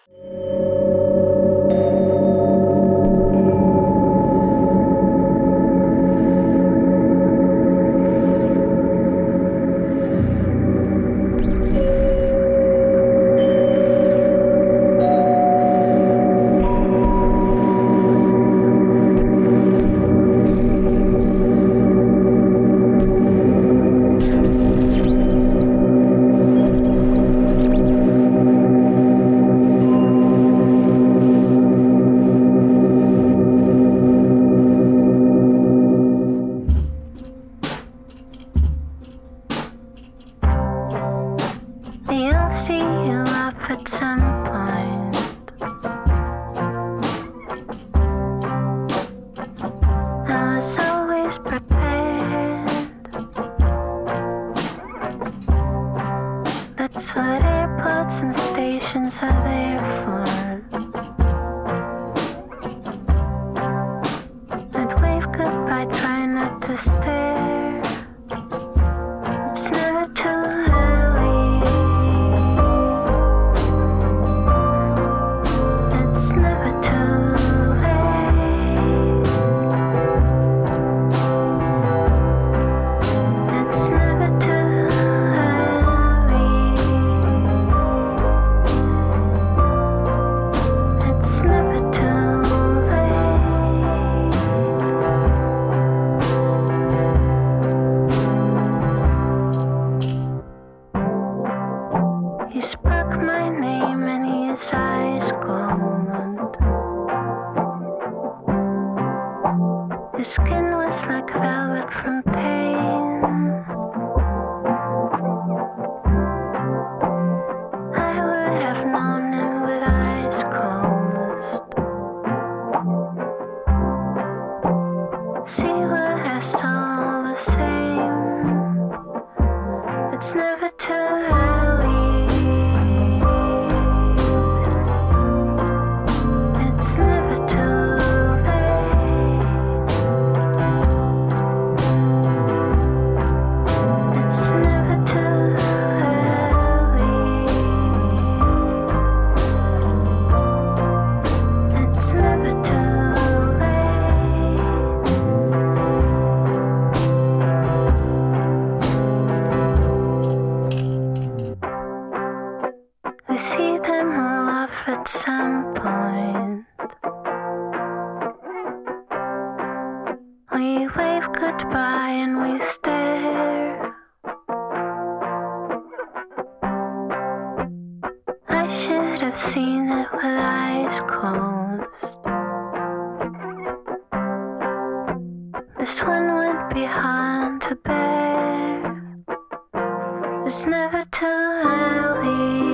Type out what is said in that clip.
You'll see you up at some point. I was always prepared. That's what airports and stations are there for. I'd wave goodbye, try not to stare. It's never too early. It's never too late. It's never too early. It's never too late. He spoke my name and his eyes glowed. His skin was like velvet from pain. I would have known him with eyes closed. See what I saw all the same. It's never too early. It's never too late. It's never too early. It's never too late. We see them all off at some point. We wave goodbye and we stare. I should have seen it with eyes closed. This one would be hard to bear. It's never too early.